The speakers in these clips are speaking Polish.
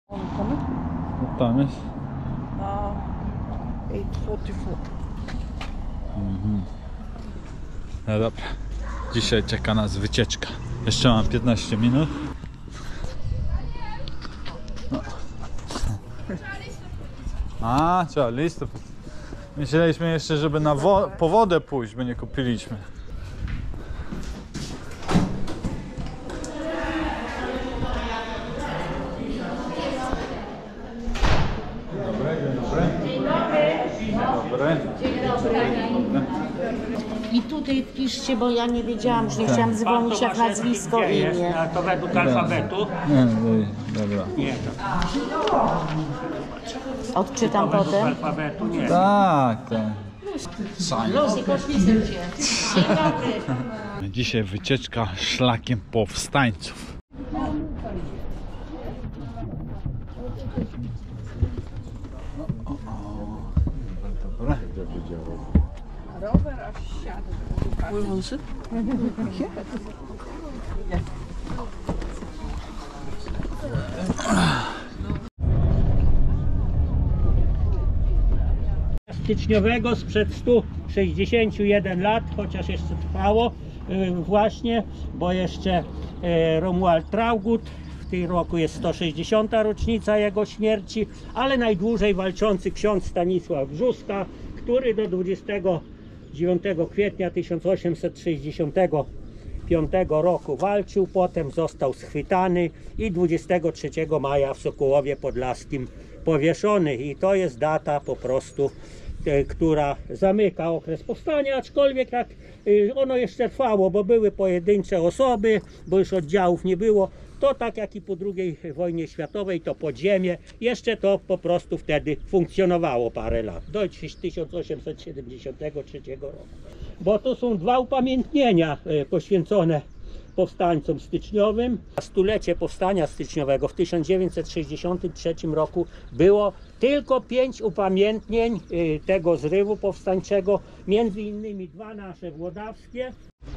What time is? 8:44. No dobra, dzisiaj czeka nas wycieczka. Jeszcze mam 15 minut. No. A, trzeba listę. Myśleliśmy jeszcze, żeby po wodę pójść, by nie kupiliśmy. I tutaj wpiszcie, bo ja nie wiedziałam, że nie chciałam dzwonić jak nazwisko i imię. To według alfabetu? Nie, dobra. Nie. Odczytam Według potem. alfabetu nie. Tak. Lucy, poślizgę cię. Dzień dobry. Dzisiaj wycieczka szlakiem powstańców. Dobra. Rower aż siadł. Pływący? Styczniowego sprzed 161 lat, chociaż jeszcze trwało właśnie, bo jeszcze Romuald Traugott, w tym roku jest 160. rocznica jego śmierci, ale najdłużej walczący ksiądz Stanisław Brzóska, który do 29 kwietnia 1865 roku walczył, potem został schwytany i 23 maja w Sokołowie Podlaskim powieszony. I to jest data po prostu, która zamyka okres powstania, aczkolwiek tak ono jeszcze trwało, bo były pojedyncze osoby, bo już oddziałów nie było. To tak jak i po II wojnie światowej, to podziemie, jeszcze to po prostu wtedy funkcjonowało parę lat, do 1873 roku. Bo to są dwa upamiętnienia poświęcone powstańcom styczniowym. Stulecie powstania styczniowego w 1963 roku było tylko 5 upamiętnień tego zrywu powstańczego, między innymi 2 nasze włodawskie.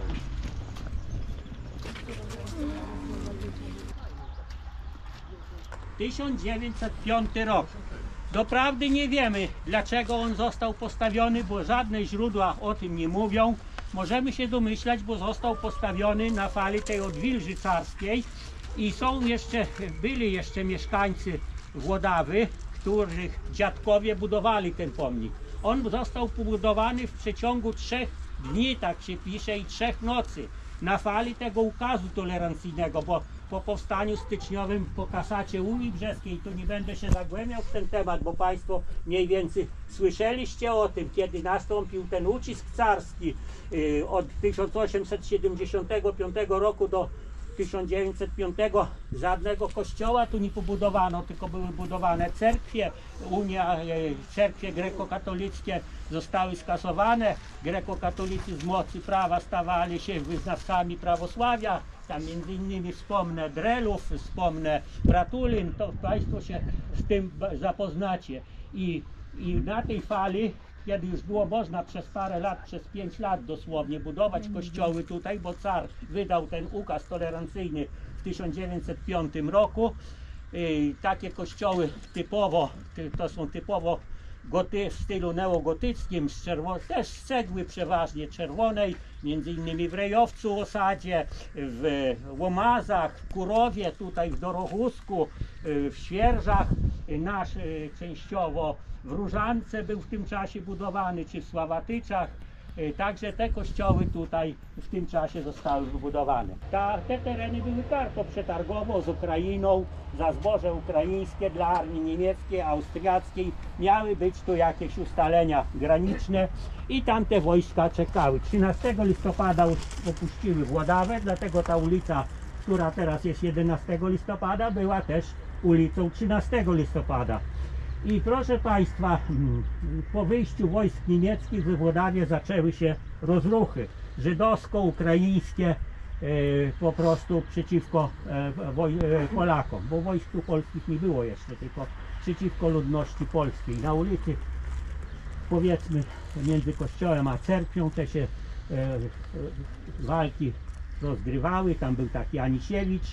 W 1905 rok. Doprawdy nie wiemy, dlaczego on został postawiony, bo żadne źródła o tym nie mówią. Możemy się domyślać, bo został postawiony na fali tej odwilży carskiej i byli jeszcze mieszkańcy Włodawy, których dziadkowie budowali ten pomnik. On został pobudowany w przeciągu 3 dni, tak się pisze, i 3 nocy na fali tego ukazu tolerancyjnego, bo po powstaniu styczniowym po kasacie Unii Brzeskiej, tu nie będę się zagłębiał w ten temat, bo Państwo mniej więcej słyszeliście o tym, kiedy nastąpił ten ucisk carski od 1875 roku do 1905 żadnego kościoła tu nie pobudowano, tylko były budowane cerkwie. Cerkwie grekokatolickie zostały skasowane. Grekokatolicy z mocy prawa stawali się wyznawcami prawosławia. Tam między innymi wspomnę Drelów, wspomnę Bratulin, to Państwo się z tym zapoznacie. I na tej fali, kiedy już było można przez parę lat, przez 5 lat dosłownie budować kościoły tutaj, bo car wydał ten ukaz tolerancyjny w 1905 roku. Takie kościoły to są typowo w stylu neogotyckim, też z cegły przeważnie czerwonej, między innymi w Rejowcu osadzie, w Łomazach, w Kurowie, tutaj w Dorochusku, w Świerżach, nasz częściowo w Różance był w tym czasie budowany, czy w Sławatyczach. Także te kościoły tutaj w tym czasie zostały wybudowane. Te tereny były targo przetargowo z Ukrainą, za zboże ukraińskie dla armii niemieckiej, austriackiej. Miały być tu jakieś ustalenia graniczne i tamte wojska czekały. 13 listopada opuściły Włodawę, dlatego ta ulica, która teraz jest 11 listopada, była też ulicą 13 listopada. I proszę Państwa, po wyjściu wojsk niemieckich we Włodawie zaczęły się rozruchy żydowsko-ukraińskie po prostu przeciwko Polakom, bo wojsk tu polskich nie było jeszcze, tylko przeciwko ludności polskiej. Na ulicy, powiedzmy, między kościołem a cerkwią te się walki rozgrywały. Tam był taki Anisiewicz,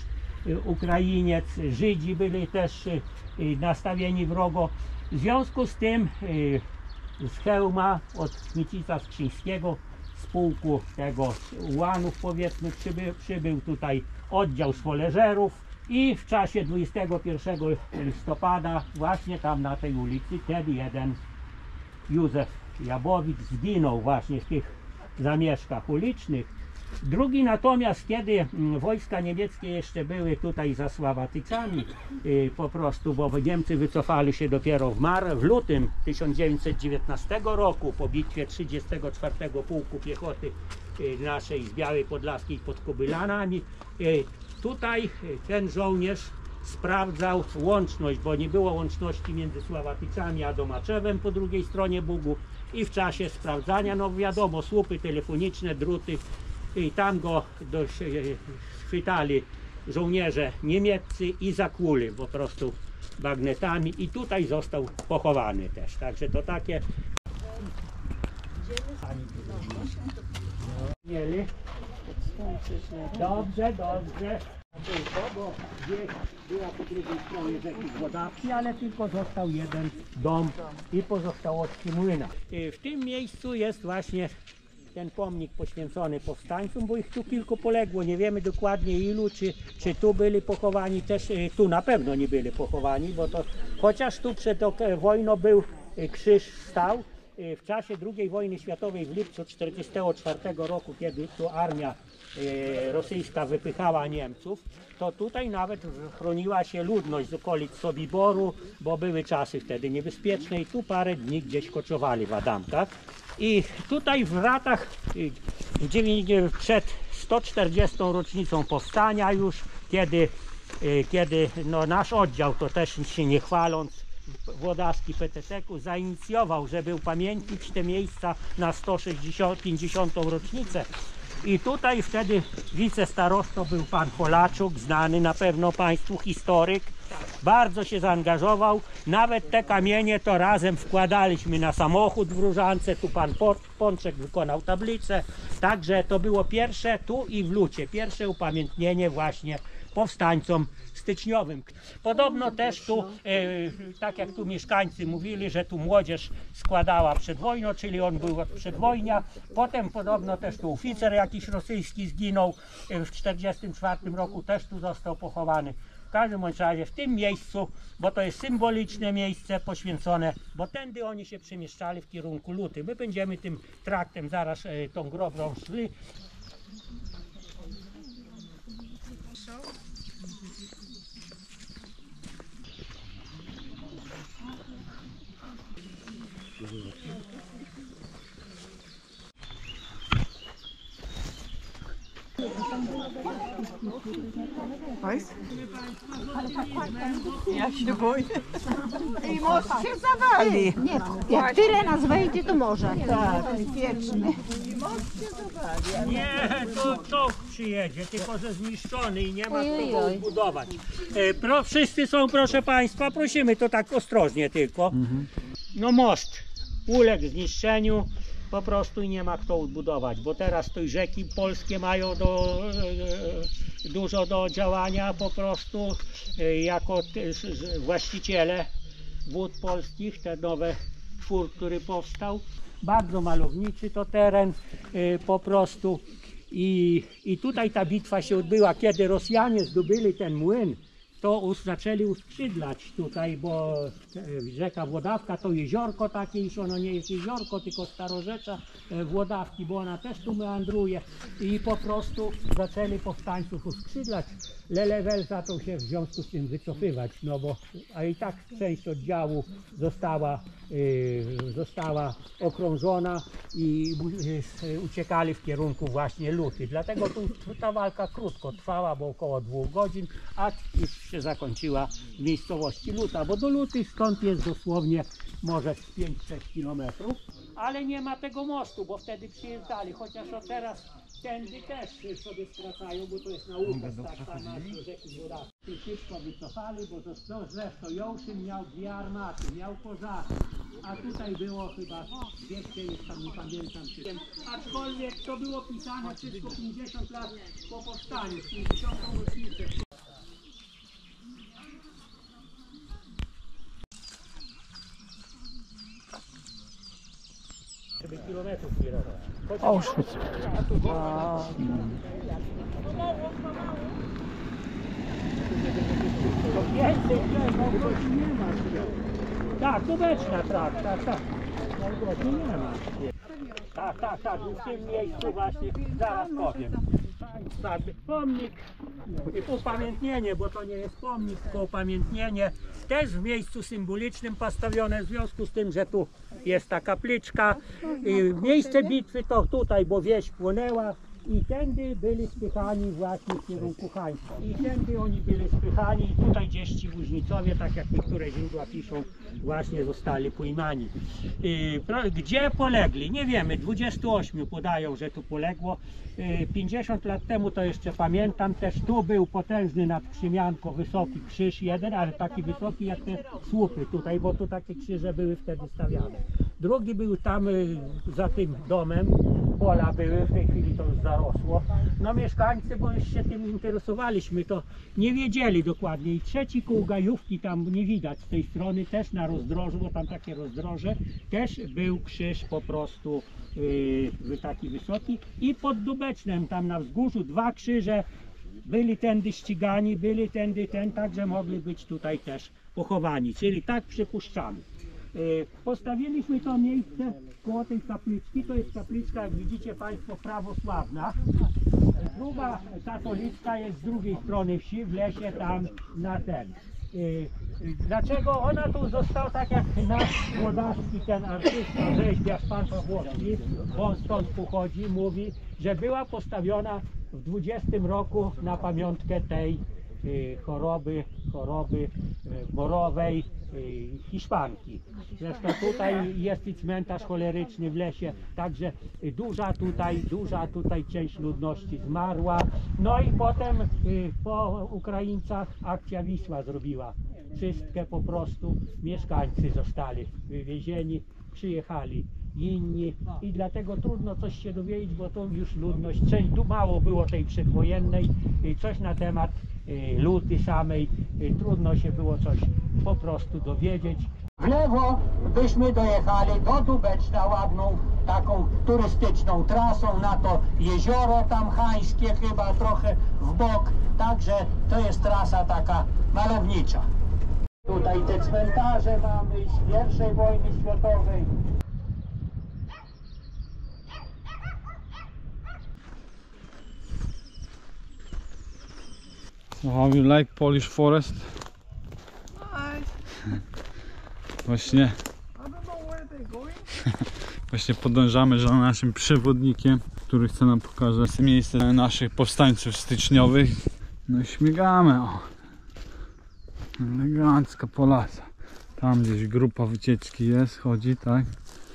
Ukrainiec, Żydzi byli też nastawieni wrogo. W związku z tym z Chełma od Kmicica Skrzyńskiego z pułku tego ułanów powiedzmy przybył tutaj oddział swoleżerów i w czasie 21 listopada właśnie tam na tej ulicy wtedy jeden Józef Jabowicz zginął właśnie w tych zamieszkach ulicznych. Drugi natomiast, kiedy wojska niemieckie jeszcze były tutaj za Sławatycami, po prostu, bo Niemcy wycofali się dopiero w lutym 1919 roku po bitwie 34 Pułku Piechoty naszej z Białej Podlaskiej pod Kobylanami. Tutaj ten żołnierz sprawdzał łączność, bo nie było łączności między Sławatycami a Domaczewem po drugiej stronie Bugu i w czasie sprawdzania, no wiadomo, słupy telefoniczne, druty, i tam go schwytali żołnierze niemieccy i zakłuli po prostu bagnetami i tutaj został pochowany też. Także to takie... Dobrze, dobrze. Bo gdzieś była po drugiej stronie rzeki Wodawki, ale tylko został jeden dom i pozostałości młyna. W tym miejscu jest właśnie ten pomnik poświęcony powstańcom, bo ich tu kilku poległo, nie wiemy dokładnie ilu, czy tu byli pochowani, też tu na pewno nie byli pochowani, bo to chociaż tu przed wojną był krzyż stał, w czasie II wojny światowej w lipcu 1944 roku, kiedy tu armia rosyjska wypychała Niemców, to tutaj nawet chroniła się ludność z okolic Sobiboru, bo były czasy wtedy niebezpieczne i tu parę dni gdzieś koczowali w Adamkach. I tutaj w latach przed 140. rocznicą powstania już, kiedy no, nasz oddział, to też się nie chwaląc, Włodarski PTT-ku zainicjował, żeby upamiętnić te miejsca na 150. rocznicę. I tutaj wtedy wicestarostą był pan Polaczuk, znany na pewno państwu historyk. Bardzo się zaangażował, nawet te kamienie to razem wkładaliśmy na samochód w Różance, tu pan Pączek wykonał tablicę, także to było pierwsze tu i w Lucie, pierwsze upamiętnienie właśnie powstańcom styczniowym. Podobno też tu, tak jak tu mieszkańcy mówili, że tu młodzież składała przed wojną, czyli on był od przedwojnia, potem podobno też tu oficer jakiś rosyjski zginął w 1944 roku, też tu został pochowany. W każdym bądź razie w tym miejscu, bo to jest symboliczne miejsce poświęcone, bo tędy oni się przemieszczali w kierunku Luty. My będziemy tym traktem zaraz tą grobą szli. Ja się boję. I most się zawali. Nie, jak tyle nas wejdzie, to może. Tak, wieczny. I most się zawali. Nie, to czołg przyjedzie, tylko że zniszczony i nie ma Ojej, kto go oj. zbudować. Wszyscy są, proszę Państwa, prosimy to tak ostrożnie tylko. No most uległ zniszczeniu po prostu i nie ma kto odbudować, bo teraz to i rzeki polskie mają dużo do działania po prostu jako właściciele wód polskich, ten nowy twór, który powstał. Bardzo malowniczy to teren po prostu i tutaj ta bitwa się odbyła, kiedy Rosjanie zdobyli ten młyn, to zaczęli uskrzydlać tutaj, bo rzeka Włodawka to jeziorko takie, iż ono nie jest jeziorko, tylko starorzecza Włodawki, bo ona też tu meandruje i po prostu zaczęli powstańców uskrzydlać. Lelewel zaczął się w związku z tym wycofywać, no bo a i tak część oddziału została okrążona i uciekali w kierunku właśnie Luty. Dlatego tu ta walka krótko trwała, bo około 2 godzin, a już się zakończyła w miejscowości Luta, bo do Luty stąd jest dosłownie może 5-6 kilometrów, ale nie ma tego mostu, bo wtedy przyjeżdżali, chociaż od teraz tędy też sobie skracają, bo to jest nauka starta do rzeki Włodawskiej. Szybko wycofali, bo to zresztą Jołszyn miał 2 armaty, miał Kożaki, a tutaj było chyba 200, już tam nie pamiętam czy wiem. Aczkolwiek to było pisane wszystko 50 lat po powstaniu, 50. rocznicę. kilometrów kierowałem. Auschwitz. To więcej Małgosi nie ma. Tak, Dubeczna, tak. Małgosi nie ma. Tak, w tym miejscu właśnie, zaraz powiem. Pomnik, upamiętnienie, bo to nie jest pomnik, tylko upamiętnienie, też w miejscu symbolicznym postawione, w związku z tym, że tu jest ta kapliczka. Miejsce bitwy to tutaj, bo wieś płonęła i tędy byli spychani właśnie w kierunku Gdańska. I tędy oni byli spychani i tutaj gdzieś ci Łużnicowie, tak jak niektóre źródła piszą, właśnie zostali pojmani. Gdzie polegli? Nie wiemy, 28 podają, że tu poległo. 50 lat temu to jeszcze pamiętam, też tu był potężny nad Krzymianką wysoki krzyż jeden, ale taki wysoki jak te słupy tutaj, bo tu takie krzyże były wtedy stawiane. Drugi był tam za tym domem, pola były, w tej chwili to już zarosło. No mieszkańcy, bo już się tym interesowaliśmy, to nie wiedzieli dokładnie. I trzeci koło Gajówki, tam nie widać z tej strony, też na rozdrożu, bo tam takie rozdroże, też był krzyż po prostu taki wysoki. I pod Dubecznem, tam na wzgórzu, 2 krzyże, byli tędy ścigani, byli tędy także mogli być tutaj też pochowani, czyli tak przypuszczamy. Postawiliśmy to miejsce koło tej kapliczki, to jest kapliczka, jak widzicie Państwo, prawosławna. Druga katolicka jest z drugiej strony wsi, w lesie tam na ten. Dlaczego ona tu została, tak jak nasz Włodarski, ten artysta, rzeźbiarz pan Pawłowski, on stąd pochodzi, mówi, że była postawiona w 20 roku na pamiątkę tej choroby morowej Hiszpanki. Zresztą tutaj jest i cmentarz choleryczny w lesie, także duża tutaj część ludności zmarła. No i potem po Ukraińcach akcja Wisła zrobiła czystkę po prostu, mieszkańcy zostali wywiezieni, przyjechali inni i dlatego trudno coś się dowiedzieć, bo to już ludność, tu mało było tej przedwojennej, coś na temat luty samej, trudno się było coś po prostu dowiedzieć. W lewo byśmy dojechali do Dubeczna ładną taką turystyczną trasą na to jezioro tam Hańskie, chyba trochę w bok, także to jest trasa taka malownicza. Tutaj te cmentarze mamy z I wojny światowej. So how you like Polish forest? Właśnie, właśnie podążamy za naszym przewodnikiem, który chce nam pokazać miejsce naszych powstańców styczniowych. No i śmigamy, o. Elegancka polasa. Tam gdzieś grupa wycieczki jest, chodzi, tak?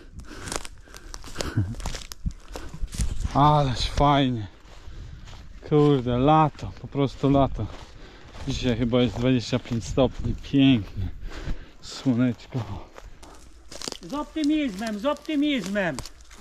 Ależ fajnie. Kurde, lato, po prostu lato. Dzisiaj chyba jest 25 stopni, pięknie. Słoneczko. Z optymizmem, z optymizmem.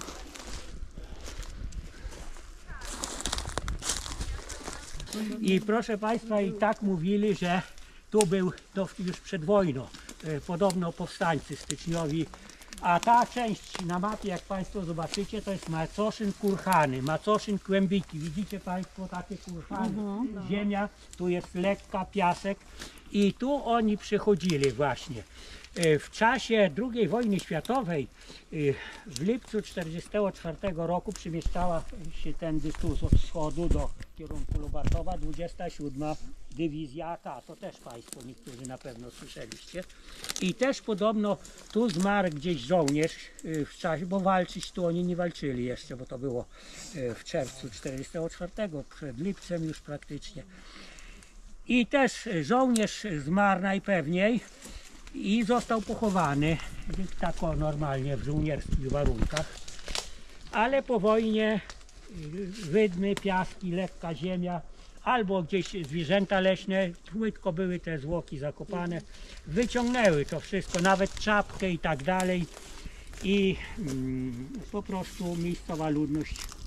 I proszę Państwa, i tak mówili, że tu był to już przed wojną, podobno powstańcy styczniowi. A ta część na mapie, jak Państwo zobaczycie, to jest Macoszyn Kurhany, Macoszyn Kłębiki. Widzicie Państwo takie kurhany, ziemia, tu jest lekka, piasek i tu oni przychodzili właśnie. W czasie II wojny światowej, w lipcu 1944 roku przemieszczała się tędy tu od wschodu do kierunku Lubatowa 27. Dywizja AK, to też Państwo niektórzy na pewno słyszeliście. I też podobno tu zmarł gdzieś żołnierz w czasie, bo walczyć tu oni nie walczyli jeszcze, bo to było w czerwcu 1944, przed lipcem już praktycznie. I też żołnierz zmarł najpewniej i został pochowany tak normalnie w żołnierskich warunkach. Ale po wojnie wydmy, piaski, lekka ziemia, albo gdzieś zwierzęta leśne, płytko były te zwłoki zakopane, wyciągnęły to wszystko, nawet czapkę i tak dalej. I po prostu miejscowa ludność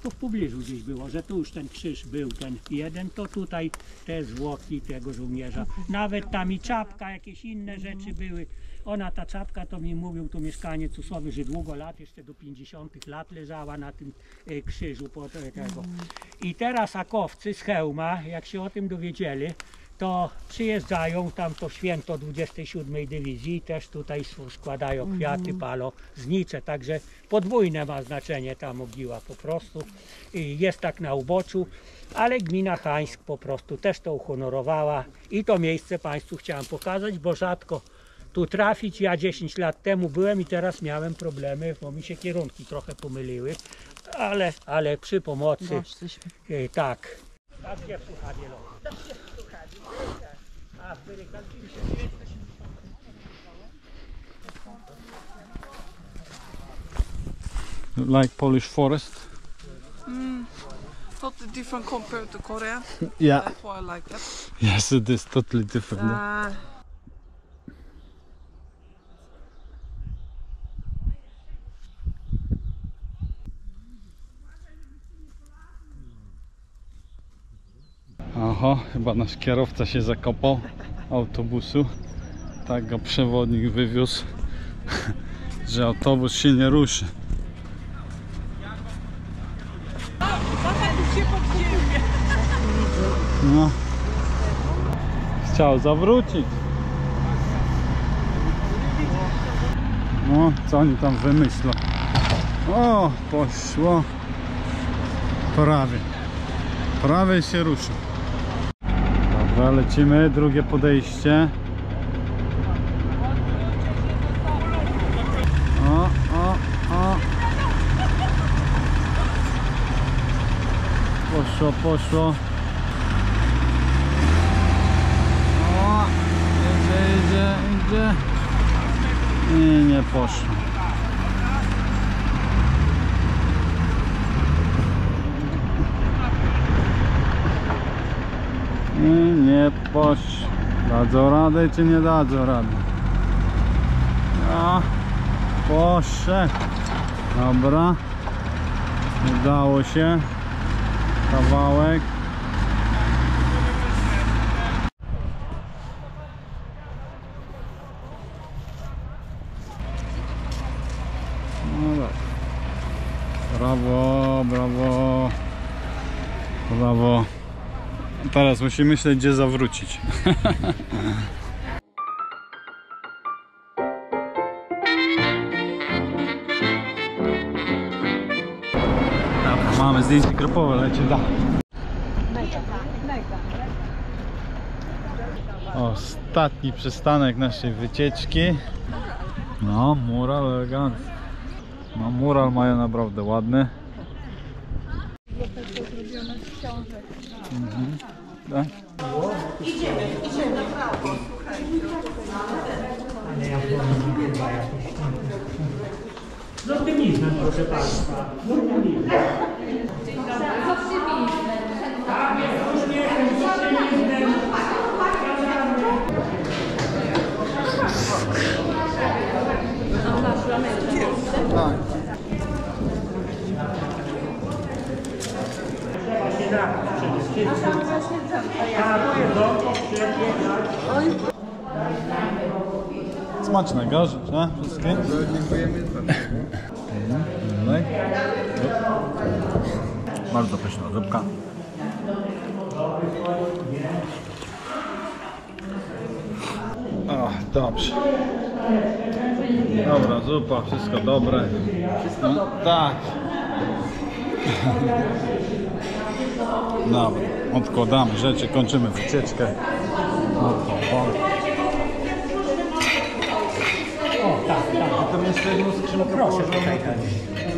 wszystko w pobliżu gdzieś było, że tu już ten krzyż był, ten jeden, to tutaj te zwłoki tego żołnierza. Nawet tam i czapka, jakieś inne rzeczy były. Ta czapka to mi mówił, tu mieszkaniec Usłowy, że długo lat, jeszcze do 50 lat leżała na tym krzyżu tego. I teraz akowcy z Chełma, jak się o tym dowiedzieli, to przyjeżdżają tam to święto 27 Dywizji i też tutaj składają kwiaty, palą znicze, także podwójne ma znaczenie ta mogiła po prostu. I jest tak na uboczu, ale gmina Hańsk po prostu też to uhonorowała i to miejsce Państwu chciałem pokazać, bo rzadko tu trafić. Ja 10 lat temu byłem i teraz miałem problemy, bo mi się kierunki trochę pomyliły, ale przy pomocy tak. Tak gdzie w Suchawie loch. A, w Wyrykalczycie. Like Polish forest? Totally different compared to Korea. Yeah. That's why I like that. Yes, it is totally different. Aha, chyba nasz kierowca się zakopał autobusu. Tak go przewodnik wywiózł, że autobus się nie ruszy. No. Chciał zawrócić. No, co oni tam wymyślą? O, poszło. Prawie się ruszy. Dobra, lecimy, drugie podejście. O. Poszło. O, idzie. I nie poszło. I nie poszło. Dadzą radę czy nie dadzą rady? A, poszedł. Dobra. Udało się. Kawałek. No tak. Brawo. Teraz musimy myśleć, gdzie zawrócić. Mamy zdjęcie grupowe, leci dalej. Ostatni przystanek naszej wycieczki. No, mural elegancki. No, mural mają naprawdę ładny. Tak? Idziemy na prawo. Z optymizmem, proszę Państwa. Z optymizmem. Tak, jest uśmiechem, z optymizmem. Tak. Trzeba się napić przede wszystkim. Tak, jedzonko, przyjemnie. Smacznego życzę wszystkim. Bardzo pyszna zupka. O, dobrze. Dobra zupa, wszystko dobre. No, tak. Dobra, odkładamy rzeczy, kończymy wycieczkę. O, tak. Tam jeszcze jedną skrzynkę Proszę tutaj.